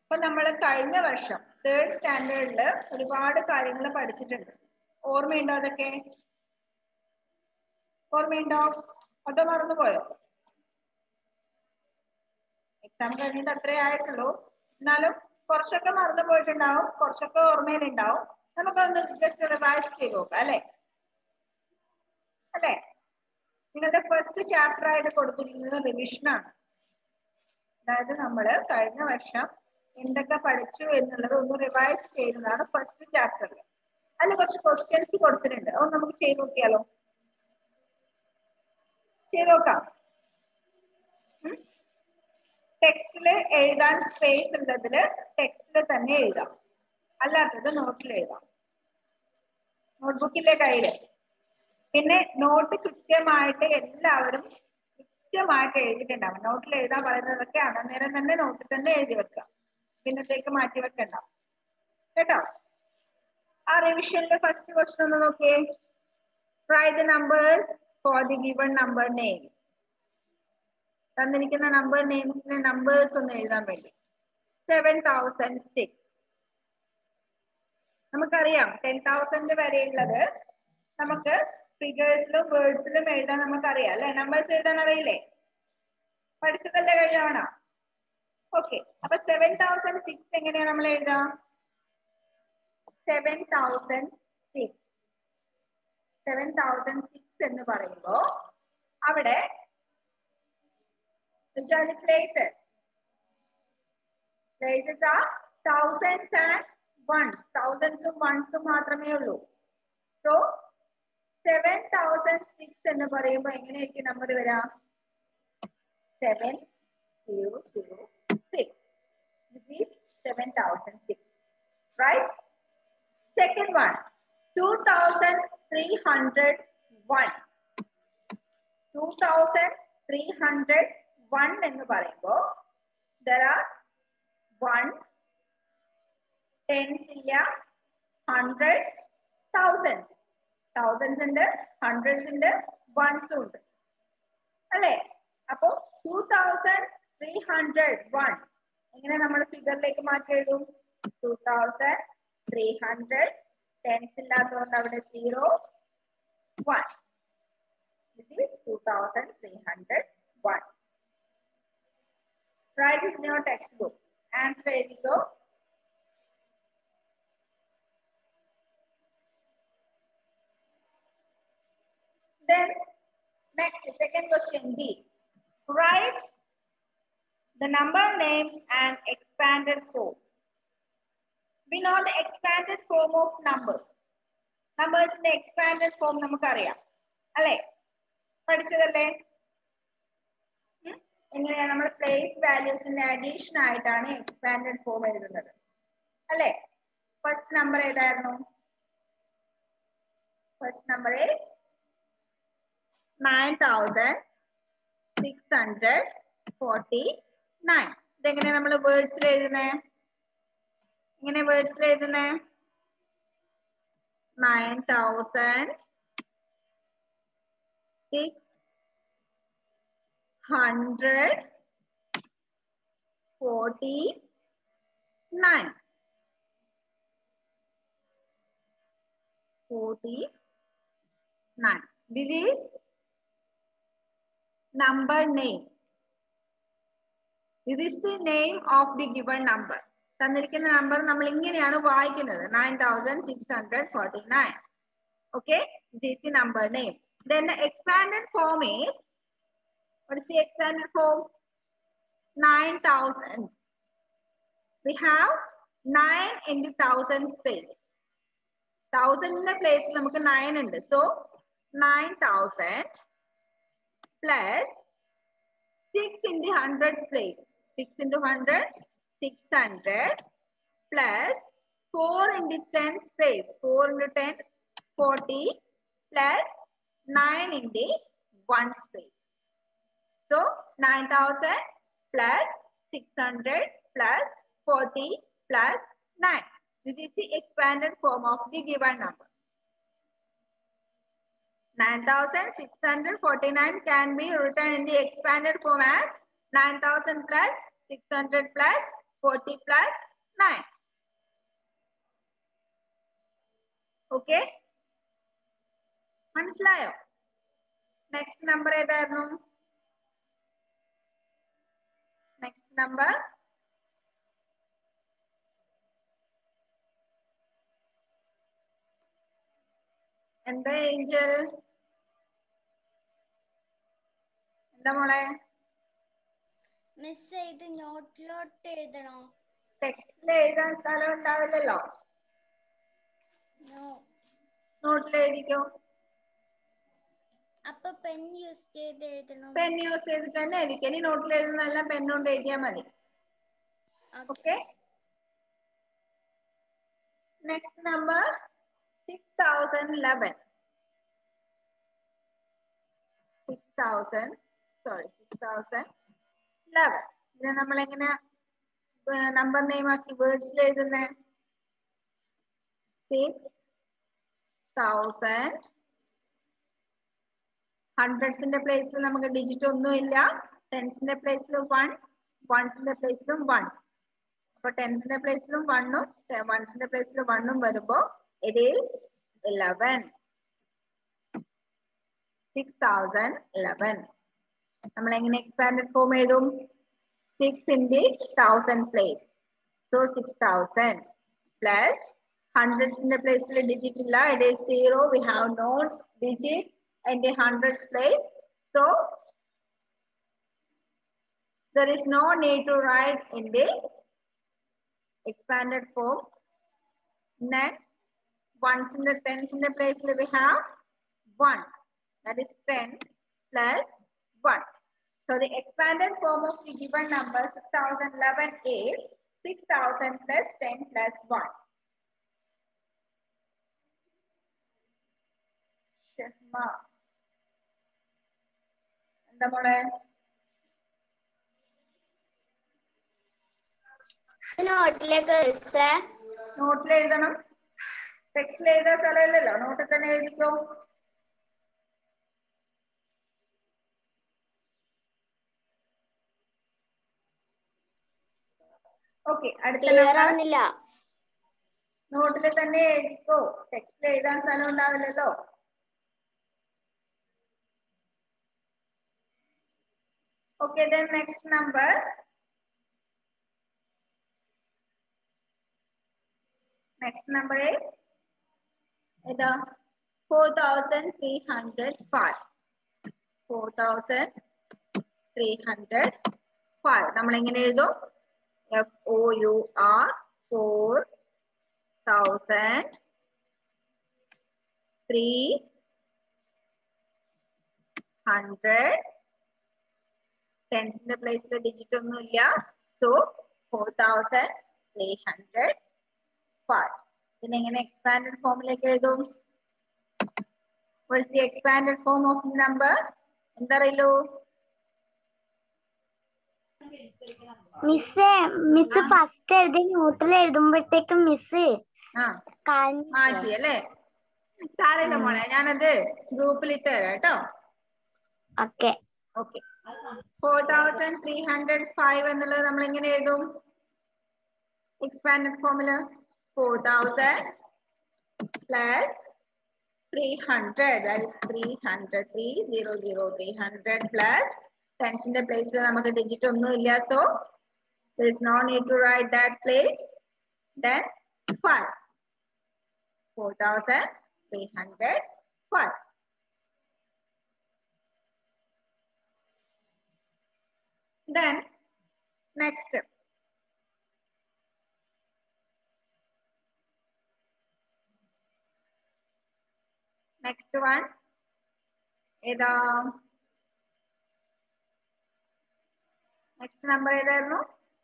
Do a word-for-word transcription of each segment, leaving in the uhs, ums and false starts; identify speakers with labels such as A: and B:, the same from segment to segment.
A: അപ്പൊ നമ്മൾ കഴിഞ്ഞ വർഷം തേർഡ് സ്റ്റാൻഡേർഡിൽ ഒരുപാട് കാര്യങ്ങൾ പഠിച്ചിട്ടുണ്ട്. ഓർമ്മയുണ്ടോ അതൊക്കെ? ഓർമ്മയുണ്ടോ? അതോ മറന്നുപോയോ? എക്സാം കഴിഞ്ഞിട്ട് അത്രേ ആയിട്ടുള്ളൂ. എന്നാലും കുറച്ചൊക്കെ മറന്നു പോയിട്ടുണ്ടാവും, കുറച്ചൊക്കെ ഓർമ്മയിലുണ്ടാവും. നമുക്കൊന്ന് ജസ്റ്റ് റിവൈസ് ചെയ്ത് നോക്കാം അല്ലെ? അല്ലെ? നിങ്ങളുടെ ഫസ്റ്റ് ചാപ്റ്റർ ആയിട്ട് കൊടുത്തിരിക്കുന്നത് റിവിഷനാണ്. അതായത് നമ്മൾ കഴിഞ്ഞ വർഷം എന്തൊക്കെ പഠിച്ചു എന്നുള്ളത് ഒന്ന് റിവൈസ് ചെയ്യുന്നതാണ് ഫസ്റ്റ് ചാപ്റ്ററിൽ. അതിൽ കുറച്ച് ക്വസ്റ്റ്യൻസ് കൊടുത്തിട്ടുണ്ട്. അത് നമുക്ക് ചെയ്ത് നോക്കിയാലോ? ചെയ്ത് നോക്കാം. ടെക്സ്റ്റില് എഴുതാൻ സ്പേസ് ഉള്ളതില് ടെക്സ്റ്റില് തന്നെ എഴുതാം, അല്ലാത്തത് നോട്ടിൽ എഴുതാം. നോട്ട്ബുക്കിന്റെ കയ്യില്. പിന്നെ നോട്ട് കൃത്യമായിട്ട് എല്ലാവരും കൃത്യമായിട്ട് എഴുതിയിട്ടുണ്ടാവും. നോട്ടിൽ എഴുതാൻ പറയുന്നതൊക്കെ അന്നേരം തന്നെ നോട്ടിൽ തന്നെ എഴുതി വെക്കുക, പിന്നത്തേക്ക് മാറ്റി വെക്കണ്ട കേട്ടോ. ആ റിവിഷനിലെ ഫസ്റ്റ് ക്വസ്റ്റ്യൻ ഒന്ന് നോക്കിയേ. Write the numbers for the given number name. തന്നിരിക്കുന്ന നമ്പർ നെയിംസിന്റെ നമ്പേഴ്സ് ഒന്ന് എഴുതാൻ വേണ്ടി. Seven thousand six. നമുക്കറിയാം ടെൻ തൗസൻഡ് വരെയുള്ളത് നമുക്ക് ഫിഗേഴ്സിലും വേർഡ്സിലും എഴുതാൻ നമുക്കറിയാം അല്ലെ? നമ്പേഴ്സ് എഴുതാൻ അറിയില്ലേ? പഠിച്ചതല്ലേ കഴിഞ്ഞ തവണ? ഓക്കെ. അപ്പൊ സെവൻ തൗസൻഡ് സിക്സ് എങ്ങനെയാ നമ്മൾ എഴുതാം? Seven thousand six seven thousand six എന്ന് പറയുമ്പോ അവിടെ places places are thousands and ones. thousands ഉം ones ഉം മാത്രമേ ഉള്ളൂ. സോ സെവൻ തൗസൻഡ് സിക്സ് എന്ന് പറയുമ്പോൾ എങ്ങനെയായിരിക്കും നമ്പർ വരാ? Seven zero zero six. This is seven thousand six, right? Second one, two thousand three hundred one. two thousand three hundred one എന്ന് പറയുമ്പോൾ there are ones, tens ഇല്ല, hundreds, thousands. thousands ഉണ്ട്, hundreds ഉണ്ട്, ones ഉണ്ട് അല്ലേ? അപ്പോ two thousand three hundred one എങ്ങനെ നമ്മൾ ഫിഗറിലേക്ക് മാറ്റി എഴുതും? two thousand three hundred, tens ഇല്ലാത്തതുകൊണ്ട് അവിടെ zero, one. This is two thousand three hundred one. Write it in your textbook. Answer എഴുതിക്കോ. Then next, second question B. Write the number names and expanded form. We know the expanded form of numbers. Numbers in the expanded form നമുക്കറിയാം അല്ലേ? പഠിച്ചതല്ലേ? എങ്ങനെയാണ് നമ്മൾ place വാല്യൂസിന്റെ addition ആയിട്ടാണ് expanded form എഴുതുന്നത് അല്ലേ? ഫസ്റ്റ് നമ്പർ ഏതായിരുന്നു? First number is nine thousand six hundred forty nine. ഇതെങ്ങനെ നമ്മൾ വേർഡ്സിൽ എഴുതുന്നേ? ഇങ്ങനെ വേർഡ്സിൽ എഴുതുന്നേ? Nine thousand six hundred forty nine. Forty nine. This is number name. This is the name of the given number. തന്നിരിക്കുന്ന number നമ്മൾ ഇങ്ങനെയാണ് വായിക്കുന്നത്, nine thousand six hundred forty nine. Okay, this is the number name. Then the expanded form is, what is the expanded form? nine thousand. We have nine into thousand space. thousand in the place നമുക്ക് nine ഉണ്ട്. So nine thousand plus six into hundred space. six into hundred, six hundred plus four into ten space. four into ten, forty plus nine into one space. So nine thousand plus six hundred plus forty plus nine. This is the expanded form of the given number. nine thousand six hundred forty-nine can be written in the expanded form as nine thousand plus six hundred plus forty plus nine. Okay? മനസ്സിലായോ? Next number ഏതായിരുന്നു? Next number എന്താ Angel? എന്താ മോളെ?
B: Miss ഇത് നോട്ടിലോട്ട് എഴുതണോ?
A: ടെക്സ്റ്റിൽ എഴുതാൻ സ്ഥലം ഉണ്ടാവില്ലല്ലോ. നോട്ടിൽ എഴുതിക്കോ.
B: അപ്പൊ പെൻ യൂസ് ചെയ്ത് എഴുതണം.
A: പെൻ യൂസ് ചെയ്തിട്ട് തന്നെ എഴുതിക്കോ. ഇനി നോട്ടിൽ എഴുതുന്നതെല്ലാം പെണ്ണുകൊണ്ട് എഴുതിയാൽ മതി. Okay. Next number six thousand eleven. Six thousand sorry six thousand eleven. ഇത് നമ്മൾ എങ്ങനെ നമ്പർ നെയിം ആക്കി വേർഡ്സിൽ എഴുതുന്നേ? സിക്സ് തൗസൻഡ് ഹൺഡ്രഡ്സിന്റെ പ്ലേസിൽ നമുക്ക് ഡിജിറ്റ് ഒന്നുമില്ല. ടെൻസിന്റെ പ്ലേസിൽ വൺ, വൺസിന്റെ പ്ലേസിലും വൺ. അപ്പൊ ടെൻസിന്റെ പ്ലേസിലും വണ്ണും വൺസിന്റെ പ്ലേസിലും വണ്ണും വരുമ്പോ it is eleven. Six thousand eleven. നമ്മൾ എങ്ങനെ എക്സ്പാൻഡഡ് ഫോം എഴുതും? Six in the thousand place. So six thousand plus ഹൺഡ്രഡ്സിന്റെ പ്ലേസിൽ ഡിജിറ്റ് ഇല്ല. It is zero. We have no digit in the hundreds place, so there is no need to write in the expanded form. Next, ones in the tens in the place we have one, that is ten plus one. So the expanded form of the given number six thousand eleven is six thousand plus ten plus one. Shema. എന്താ മോളെ?
B: നോട്ടിലേക്ക്
A: നോട്ടിൽ എഴുതണം. ടെക്സ്റ്റിൽ എഴുതാൻ സ്ഥലമില്ലല്ലോ. നോട്ടിൽ തന്നെ എഴുതിക്കോ. Okay. അടുത്ത നമ്പർ നോട്ടിൽ തന്നെ എഴുതിക്കോ. ടെക്സ്റ്റിൽ എഴുതാൻ സ്ഥലം ഉണ്ടാവില്ലല്ലോ. Okay, then next number. Next number is the four thousand three hundred five. Four thousand three hundred five. നമ്മൾ എങ്ങനെ എഴുതും? F O U R four thousand three hundred. ടെൻസിന്റെ പ്ലേസിൽ ഡിജിറ്റ് ഒന്നുമില്ല. So four thousand three hundred five. ഇതിനെങ്ങനെ expanded ഫോമിലേക്ക് എഴുതും? What is the expanded form of the number? എന്തറിയല്ലോ?
B: Miss miss first എഴുതി നോട്ടിൽ എഴുതുമ്പോഴത്തേക്കും മിസ്
A: മാറ്റി അല്ലേ? സാരമില്ല മോളെ, ഞാനത് ഗ്രൂപ്പിൽ ഇട്ട് തരാം കേട്ടോ.
B: Okay
A: okay. Four thousand three hundred five എന്നുള്ളത് നമ്മൾ എങ്ങനെ എഴുതും? എക്സ്പാൻഡഡ് ഫോമില് four thousand plus three hundred, that is three hundred, three hundred, three hundred plus tens-ന്റെ പ്ലേസിൽ നമുക്ക് ഡിജിറ്റ് ഒന്നും ഇല്ല. So there is no need to write that place. Then five. four thousand three hundred five. Then next. Next one. ഏതാ? Next number ഏതായിരുന്നു?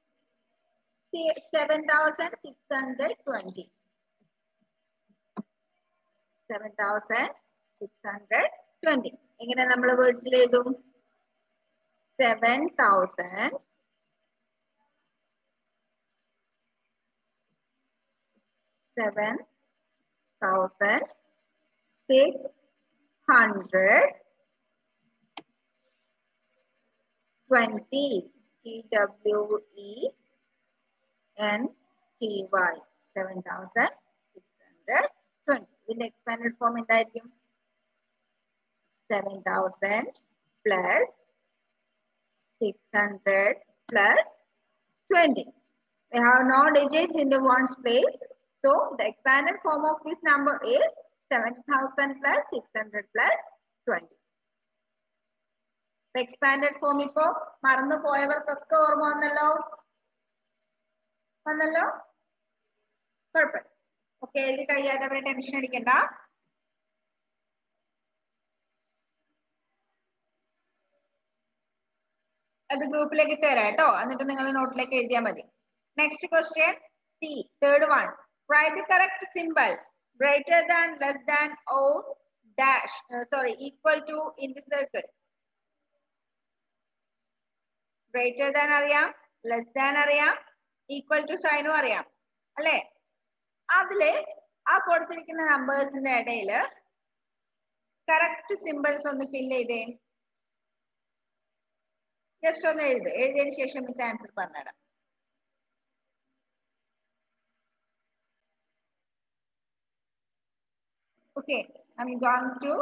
A: seven thousand six hundred twenty. seven thousand six hundred twenty. എങ്ങനെ നമ്മൾ വേർഡ്സിൽ എഴുതും? seven thousand seven thousand six hundred twenty. T W E N T Y seven thousand six hundred twenty. ഇതിന്റെ expanded form എന്തായിരിക്കും? seven thousand plus six hundred plus twenty. We have no digits in the ones place. So the expanded form of this number is seven thousand plus six hundred plus twenty. The expanded form ipo marannu poyavarkokku orma vannallo vannallo perfect. Okay, ezhi kayiyathe avare tension edikenda. അത് ഗ്രൂപ്പിലേക്ക് ഇട്ട് തരാം കേട്ടോ, എന്നിട്ട് നിങ്ങൾ നോട്ടിലേക്ക് എഴുതിയാൽ മതി. Next question C, third one. Write the correct symbol greater than, less than, or dash sorry equal to in the circle. Greater than അറിയാം, ലെസ് ദാൻ അറിയാം, ഈക്വൽ ടു സൈനും അറിയാം അല്ലെ. അതില് ആ കൊടുത്തിരിക്കുന്ന നമ്പേഴ്സിന്റെ ഇടയില് കറക്റ്റ് സിംബൽസ് ഒന്ന് ഫില്ല് ചെയ്തേ. ജസ്റ്റ് ഒന്ന് എഴുത്, എഴുതിയതിനു ശേഷം മിസ് ആൻസർ പറഞ്ഞുതരാം. Okay, I'm going to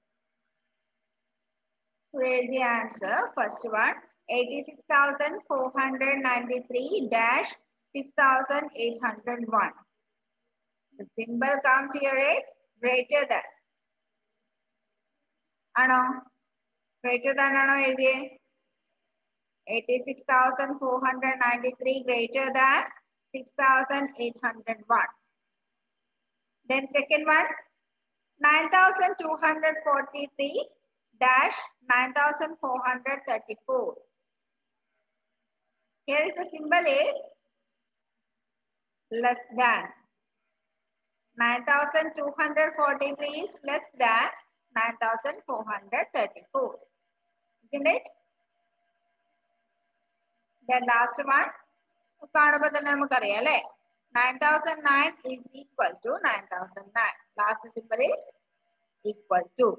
A: read the answer. First one, eighty-six thousand four hundred ninety-three dash six thousand eight hundred one. The symbol comes here is greater than. Ano? Greater than ano എഴുതിയേ? eighty-six thousand four hundred ninety-three greater than six thousand eight hundred one. Then second one, nine thousand two hundred forty-three dash nine thousand four hundred thirty-four. Here is the symbol is less than. nine thousand two hundred forty-three is less than nine thousand four hundred thirty-four. Isn't it? Then last one, കാണുമ്പോൾ തന്നെ നമുക്കറിയാം അല്ലെ, nine thousand nine is equal to nine thousand nine. Last symbol is equal to.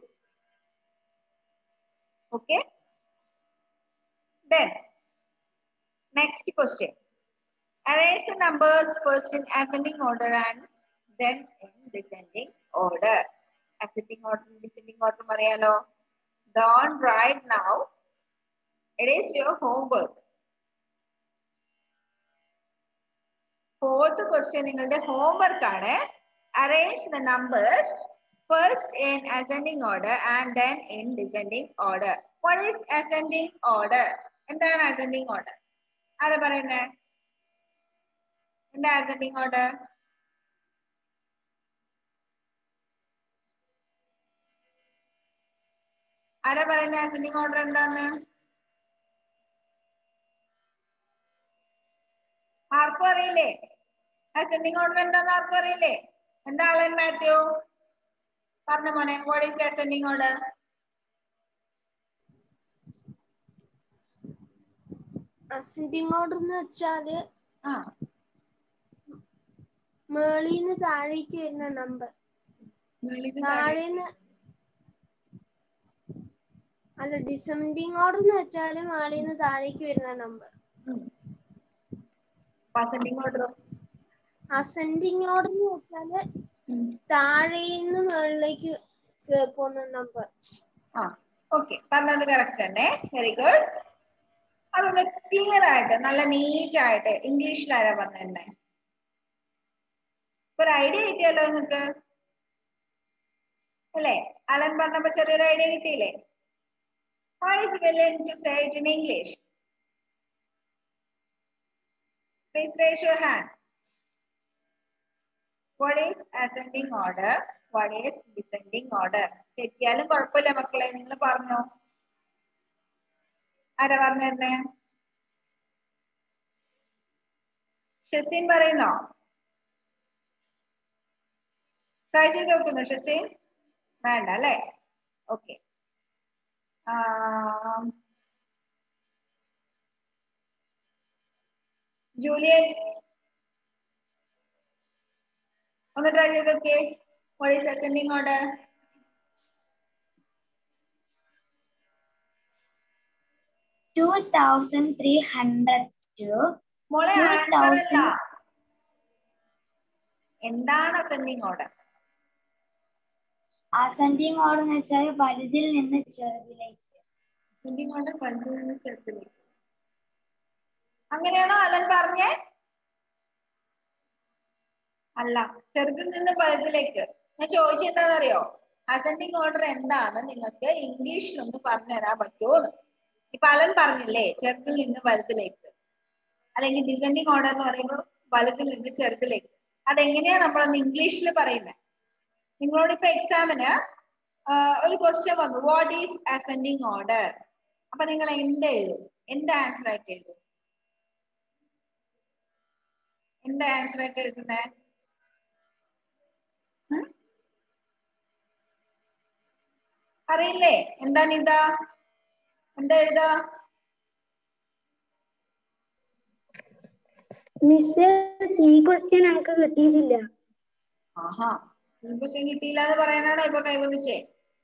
A: Okay. Then next question. Arrange the numbers first in ascending order and then in descending order. Ascending order and descending order അറിയാലോ. Don't write now. It is your homework. Fourth question നിങ്ങളുടെ homework ആണ്. Arrange the numbers first in ascending order and then in descending order. What is ascending order? എന്താണ് ascending order? ആരാ പറയുന്നേ? എന്താ ascending order? ആരാ പറയുന്നേ ascending order എന്താന്ന്? ആർക്കും അറിയില്ലേ? ascending order എന്താന്ന് ആർക്കും അറിയില്ലേ? എന്താ അലൻ മാത്യു പറഞ്ഞ മോനെ? What is ascending order?
C: ascending order എന്ന് വെച്ചാല്
A: ആ
C: മേളിന്ന് താഴേക്ക് വരുന്ന നമ്പർ. താഴേന്ന് അല്ല, ഡിസെൻഡിങ് ഓർഡർ എന്ന് വെച്ചാല് മേളിന്ന് താഴേക്ക് വരുന്ന number.
A: Ascending order
C: ascending order എന്ന് വെച്ചാല് താഴേന്ന് മേളിലേക്ക് പോകുന്ന നമ്പർ.
A: ആ ഓക്കെ, പറഞ്ഞത് കറക്റ്റ് തന്നെ. Very good. അതൊന്ന് ക്ലിയർ ആയിട്ട് നല്ല നീറ്റ് ആയിട്ട് ഇംഗ്ലീഷിൽ ആരാ പറഞ്ഞെ? ഒരു ഐഡിയ കിട്ടിയല്ലോ നിങ്ങൾക്ക് അല്ലേ? അലൻ പറഞ്ഞപ്പോ ചെറിയൊരു ഐഡിയ കിട്ടിയില്ലേ? Who is willing to say it in English? Please raise your hand. What is ascending order? What is descending order? തെറ്റിയാലും കുഴപ്പമില്ല മക്കളെ, നിങ്ങൾ പറഞ്ഞോ. ആരാ പറഞ്ഞേ? ഷെസിൻ പറയുന്നോ? ട്രൈ ചെയ്ത് നോക്കുന്നു ഷെസിൻ? വേണ്ട അല്ലേ? ഓക്കെ. ജൂലിയറ്റ് ഒന്ന് ട്രൈ ചെയ്ത് നോക്കിയേ. What is ascending order?
B: two thousand three hundred two
A: മോളെ
B: Two
A: ആൻസർ അല്ല,
B: thousand.
A: എന്താണ് അസെൻഡിങ് ഓർഡർ?
B: അസെൻഡിങ് ഓർഡർ എന്ന് വെച്ചാൽ വലുതിൽ നിന്ന് ചെറുതിലേക്ക്.
A: അസെൻഡിങ് ഓർഡർ വലുതിൽ നിന്ന് ചെറുതിലേക്ക്. അങ്ങനെയാണോ അലൻ പറഞ്ഞേ? അല്ല, ചെറുതിൽ നിന്ന് വലുതിലേക്ക്. ഞാൻ ചോദിച്ചത് എന്താണെന്നറിയോ? അസെൻഡിങ് ഓർഡർ എന്താന്ന് നിങ്ങൾക്ക് ഇംഗ്ലീഷിൽ ഒന്ന് പറഞ്ഞു തരാൻ പറ്റുമോന്ന്. ഇപ്പൊ അലൻ പറഞ്ഞില്ലേ ചെറുതിൽ നിന്ന് വലുതിലേക്ക്, അല്ലെങ്കിൽ ഡിസെൻഡിങ് ഓർഡർ എന്ന് പറയുമ്പോൾ വലുതിൽ നിന്ന് ചെറുതിലേക്ക്. അതെങ്ങനെയാ നമ്മളൊന്ന് ഇംഗ്ലീഷിൽ പറയുന്നത്? നിങ്ങളോട് ഇപ്പൊ എക്സാമിന് ഒരു ക്വസ്റ്റ്യൻ വന്നു, വാട്ട് ഈസ് അസെൻഡിങ് ഓർഡർ? അപ്പൊ നിങ്ങൾ എന്ത് എഴുതും? എന്ത് ആൻസർ ആയിട്ട് എഴുതും? എന്താ ആൻസർ ആയിട്ട് എഴുതുന്നേ? അറിയില്ലേ? എന്താ നിത? എന്താ എഴുതാ?
B: മിസ് ഈ ക്വസ്റ്റ്യൻ നമുക്ക് കിട്ടിയിട്ടില്ല.
A: ആഹാ, ഈ ക്വസ്റ്റ്യൻ കിട്ടിയില്ല എന്ന് പറയാനാണോ ഇപ്പൊ കൈവന്നിച്ചേ?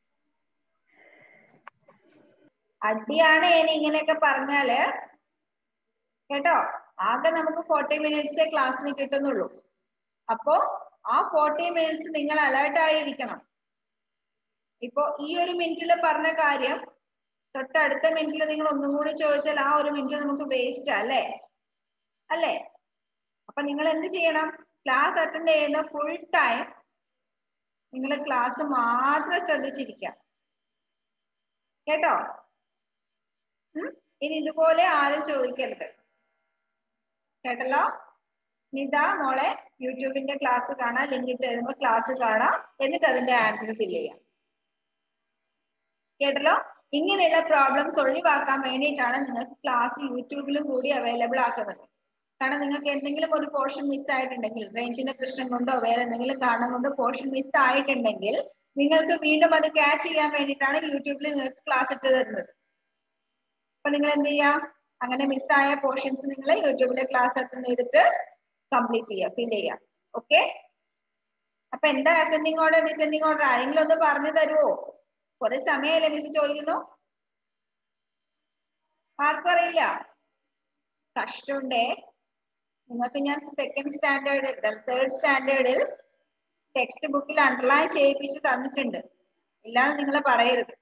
A: അടിയാണ് ഇനി ഇങ്ങനെയൊക്കെ പറഞ്ഞാല് കേട്ടോ. ആകെ നമുക്ക് ഫോർട്ടി മിനിറ്റ്സേ ക്ലാസ്സിന് കിട്ടുന്നുള്ളൂ. അപ്പോ ആ ഫോർട്ടി മിനിറ്റ്സ് നിങ്ങൾ അലേർട്ട് ആയിരിക്കണം. ഇപ്പൊ ഈ ഒരു മിനിറ്റിൽ പറഞ്ഞ കാര്യം തൊട്ടടുത്ത മിനിറ്റിൽ നിങ്ങൾ ഒന്നും കൂടി ചോദിച്ചാൽ ആ ഒരു മിനിറ്റ് നമുക്ക് വേസ്റ്റ് അല്ലേ അല്ലേ? അപ്പൊ നിങ്ങൾ എന്ത് ചെയ്യണം? ക്ലാസ് അറ്റൻഡ് ചെയ്യുന്ന ഫുൾ ടൈം നിങ്ങൾ ക്ലാസ് മാത്രം ശ്രദ്ധിച്ചിരിക്കാം കേട്ടോ. ഉം ഇനി ഇതുപോലെ ആരും ചോദിക്കരുത് കേട്ടല്ലോ. നിത മോളെ യൂട്യൂബിന്റെ ക്ലാസ് കാണാം, ലിങ്ക് ഇട്ട് തരുമ്പോ ക്ലാസ് കാണാം, എന്നിട്ട് അതിന്റെ ആൻസർ ഫില്ല് ചെയ്യാം കേട്ടല്ലോ. ഇങ്ങനെയുള്ള പ്രോബ്ലംസ് ഒഴിവാക്കാൻ വേണ്ടിയിട്ടാണ് നിങ്ങൾക്ക് ക്ലാസ് യൂട്യൂബിലും കൂടി അവൈലബിൾ ആക്കുന്നത്. കാരണം നിങ്ങൾക്ക് എന്തെങ്കിലും ഒരു പോർഷൻ മിസ് ആയിട്ടുണ്ടെങ്കിൽ, റേഞ്ചിന്റെ പ്രശ്നം കൊണ്ടോ വേറെ എന്തെങ്കിലും കാരണം കൊണ്ടോ പോർഷൻ മിസ് ആയിട്ടുണ്ടെങ്കിൽ നിങ്ങൾക്ക് വീണ്ടും അത് ക്യാച്ച് ചെയ്യാൻ വേണ്ടിയിട്ടാണ് യൂട്യൂബിൽ നിങ്ങൾക്ക് ക്ലാസ് ഇട്ട് തരുന്നത്. അപ്പൊ നിങ്ങൾ എന്ത് ചെയ്യാം? അങ്ങനെ മിസ്സായ പോർഷൻസ് നിങ്ങൾ യൂട്യൂബിലെ ക്ലാസ് അറ്റൻഡ് ചെയ്തിട്ട് കംപ്ലീറ്റ് ചെയ്യുക, ഫില്ല് ചെയ്യുക. ഓക്കെ? അപ്പൊ എന്താ അസെൻഡിങ് ഓർഡർ ഡിസെൻഡിങ് ഓർഡർ ആരെങ്കിലും ഒന്ന് പറഞ്ഞു തരുമോ? കുറെ സമയമല്ലേ മിസ് ചോദിക്കുന്നു. ആർക്കും അറിയില്ല? കഷ്ടമുണ്ടേ. നിങ്ങൾക്ക് ഞാൻ സെക്കൻഡ് സ്റ്റാൻഡേർഡിൽ തേർഡ് സ്റ്റാൻഡേർഡിൽ ടെക്സ്റ്റ് ബുക്കിൽ അണ്ടർലൈൻ ചെയ്യിപ്പിച്ച് തന്നിട്ടുണ്ട്. ഇല്ലാന്ന് നിങ്ങൾ പറയരുത്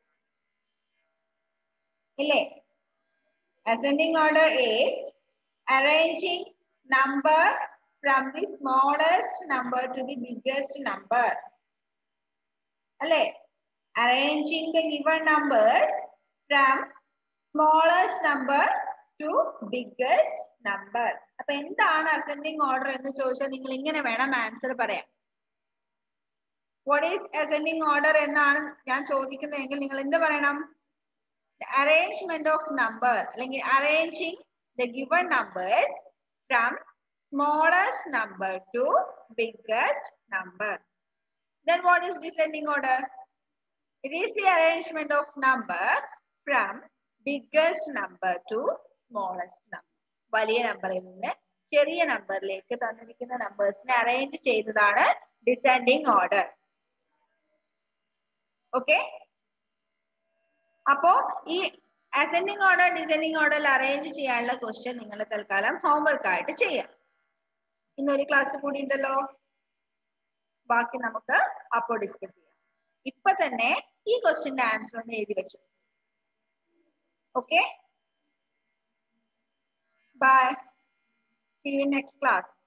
A: ഇല്ലേ? Ascending order is arranging number from the smallest number to the biggest number. അല്ലേ? Arranging the given numbers from smallest number to biggest number. അപ്പൊ എന്താണ് ascending order എന്ന് ചോദിച്ചാൽ നിങ്ങൾ ഇങ്ങനെ വേണം ആൻസർ പറയാൻ. What is ascending order എന്നാണ് ഞാൻ ചോദിക്കുന്നതെങ്കിൽ നിങ്ങൾ എന്ത് പറയണം? The arrangement of number, like arranging the given numbers from smallest number to biggest number. Then what is descending order? It is the arrangement of number from biggest number to smallest number. വലിയ നമ്പറിൽ നിന്ന് ചെറിയ നമ്പറിലേക്ക് തന്നിരിക്കുന്ന നമ്പേഴ്സിനെ arrange ചെയ്തതാണ് descending order. Okay? അപ്പോ ഈ അസെൻഡിങ് ഓർഡർ ഡിസെൻഡിങ് ഓർഡറിൽ അറേഞ്ച് ചെയ്യാനുള്ള ക്വസ്റ്റ്യൻ നിങ്ങൾ തൽക്കാലം ഹോംവർക്ക് ആയിട്ട് ചെയ്യാം. ഇന്നൊരു ക്ലാസ് കൂടി ഉണ്ടല്ലോ, ബാക്കി നമുക്ക് അപ്പോൾ ഡിസ്കസ് ചെയ്യാം. ഇപ്പൊ തന്നെ ഈ ക്വസ്റ്റ്യന്റെ ആൻസർ ഒന്ന് എഴുതി വെച്ചു. Okay, bye, see you in next class.